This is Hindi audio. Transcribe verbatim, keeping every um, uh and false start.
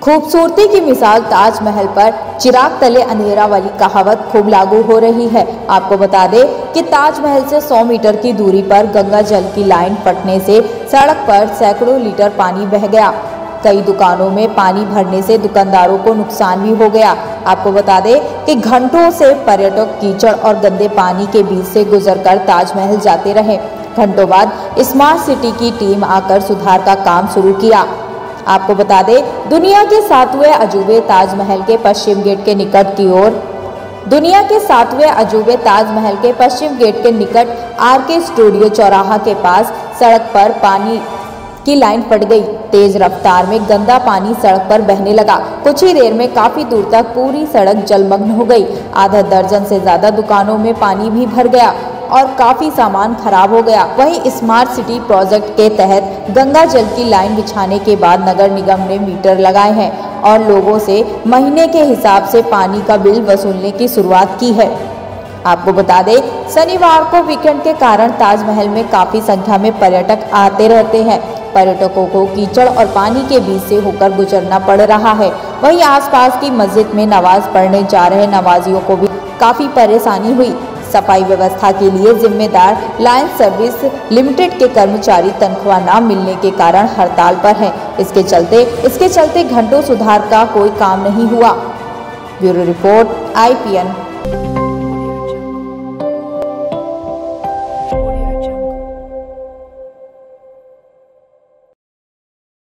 खूबसूरती की मिसाल ताजमहल पर चिराग तले अंधेरा वाली कहावत खूब लागू हो रही है। आपको बता दें कि ताजमहल से सौ मीटर की दूरी पर गंगा जल की लाइन फटने से सड़क पर सैकड़ों लीटर पानी बह गया। कई दुकानों में पानी भरने से दुकानदारों को नुकसान भी हो गया। आपको बता दें कि घंटों से पर्यटक कीचड़ और गंदे पानी के बीच से गुजरकर ताजमहल जाते रहे। घंटों बाद स्मार्ट सिटी की टीम आकर सुधार का काम शुरू किया। आपको बता दें दुनिया के सातवें अजूबे ताजमहल के पश्चिम गेट के निकट की ओर दुनिया के सातवें अजूबे ताजमहल के पश्चिम गेट के निकट आर के स्टूडियो चौराहा के पास सड़क पर पानी की लाइन फट गई। तेज रफ्तार में गंदा पानी सड़क पर बहने लगा। कुछ ही देर में काफी दूर तक पूरी सड़क जलमग्न हो गई। आधा दर्जन से ज्यादा दुकानों में पानी भी भर गया और काफी सामान खराब हो गया। वहीं स्मार्ट सिटी प्रोजेक्ट के तहत गंगा जल की लाइन बिछाने के बाद नगर निगम ने मीटर लगाए हैं और लोगों से महीने के हिसाब से पानी का बिल वसूलने की शुरुआत की है। आपको बता दें शनिवार को वीकेंड के कारण ताजमहल में काफी संख्या में पर्यटक आते रहते हैं। पर्यटकों को कीचड़ और पानी के बीच से होकर गुजरना पड़ रहा है। वहीं आसपास की मस्जिद में नमाज पढ़ने जा रहे नमाजियों को भी काफी परेशानी हुई। सफाई व्यवस्था के लिए जिम्मेदार लाइन सर्विस लिमिटेड के कर्मचारी तनख्वाह न मिलने के कारण हड़ताल पर हैं। इसके चलते इसके चलते घंटों सुधार का कोई काम नहीं हुआ। Bureau report I P N.